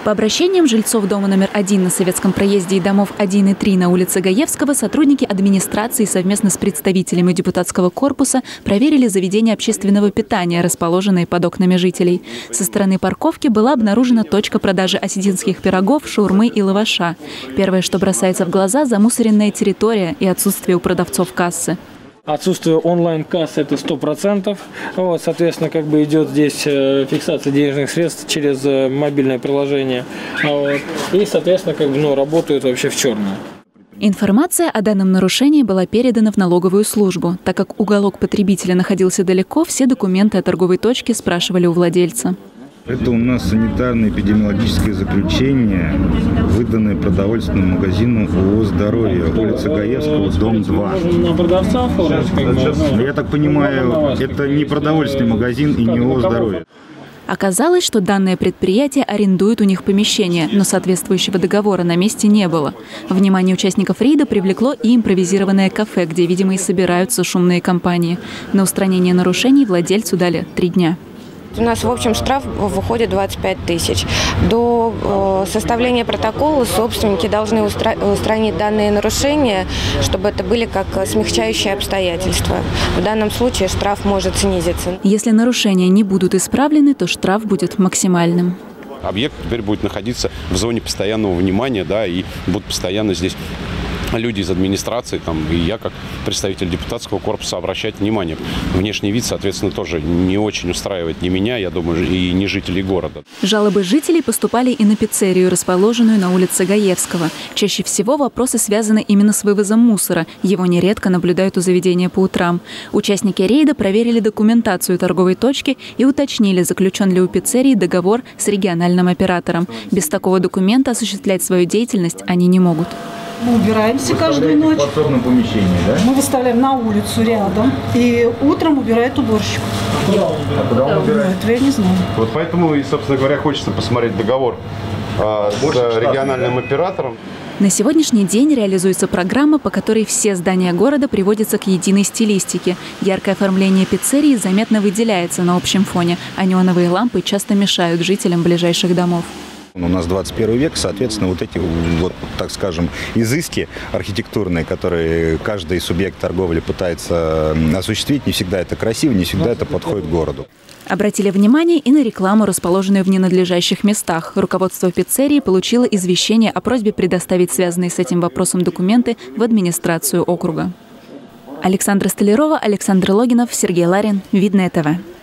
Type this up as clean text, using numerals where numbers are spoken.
По обращениям жильцов дома номер 1 на Советском проезде и домов 1 и 3 на улице Гаевского сотрудники администрации совместно с представителями депутатского корпуса проверили заведения общественного питания, расположенные под окнами жителей. Со стороны парковки была обнаружена точка продажи осетинских пирогов, шаурмы и лаваша. Первое, что бросается в глаза – замусоренная территория и отсутствие у продавцов кассы. Отсутствие онлайн-кассы – это 100%. Вот, соответственно, идет здесь фиксация денежных средств через мобильное приложение. Вот. И, соответственно, работают вообще в черную. Информация о данном нарушении была передана в налоговую службу. Так как уголок потребителя находился далеко, все документы о торговой точке спрашивали у владельца. Это у нас санитарно-эпидемиологическое заключение, выданное продовольственному магазину ООО «Здоровье», улица Гаевского, дом 2. Я так понимаю, это не продовольственный магазин и не ООО «Здоровье». Оказалось, что данное предприятие арендует у них помещение, но соответствующего договора на месте не было. Внимание участников рейда привлекло и импровизированное кафе, где, видимо, и собираются шумные компании. На устранение нарушений владельцу дали 3 дня. У нас в общем штраф выходит 25 тысяч. До составления протокола собственники должны устранить данные нарушения, чтобы это были как смягчающие обстоятельства. В данном случае штраф может снизиться. Если нарушения не будут исправлены, то штраф будет максимальным. Объект теперь будет находиться в зоне постоянного внимания, и будут постоянно здесь люди из администрации, и я, как представитель депутатского корпуса, обращать внимание. Внешний вид, соответственно, тоже не очень устраивает ни меня, я думаю, и не жителей города. Жалобы жителей поступали и на пиццерию, расположенную на улице Гаевского. Чаще всего вопросы связаны именно с вывозом мусора. Его нередко наблюдают у заведения по утрам. Участники рейда проверили документацию торговой точки и уточнили, заключен ли у пиццерии договор с региональным оператором. Без такого документа осуществлять свою деятельность они не могут. Мы убираемся каждую ночь. В подсобном помещении, да? Мы выставляем на улицу рядом. И утром убирает уборщик. А куда он убирает? Это я не знаю. Вот поэтому, и, собственно говоря, хочется посмотреть договор с региональным оператором. На сегодняшний день реализуется программа, по которой все здания города приводятся к единой стилистике. Яркое оформление пиццерии заметно выделяется на общем фоне, а неоновые лампы часто мешают жителям ближайших домов. У нас 21 век, соответственно, эти, так скажем, изыски архитектурные, которые каждый субъект торговли пытается осуществить, не всегда это красиво, не всегда это подходит городу. Обратили внимание и на рекламу, расположенную в ненадлежащих местах. Руководство пиццерии получило извещение о просьбе предоставить связанные с этим вопросом документы в администрацию округа. Александра Столярова, Александр Логинов, Сергей Ларин. Видное ТВ.